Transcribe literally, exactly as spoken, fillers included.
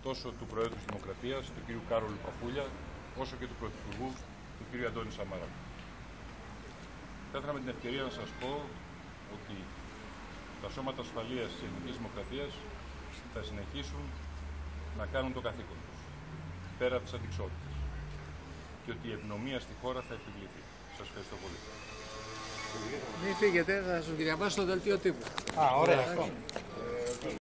τόσο του Προέδρου της Δημοκρατίας, του κ. Κάρολου Παφούλια, όσο και του Πρωθυπουργού, του κ. Αντώνη Σαμαρά. Θα ήθελα με την ευκαιρία να σας πω ότι τα σώματα ασφαλείας της Ελληνικής Δημοκρατίας θα συνεχίσουν να κάνουν το καθήκον τους, πέρα από τις αντιξότητες, και ότι η ευνομία στη χώρα θα επιβληθεί. Σας ευχαριστώ πολύ. Μην φύγετε, θα σας διαβάσω το δελτίο τύπου. Α, ωραία.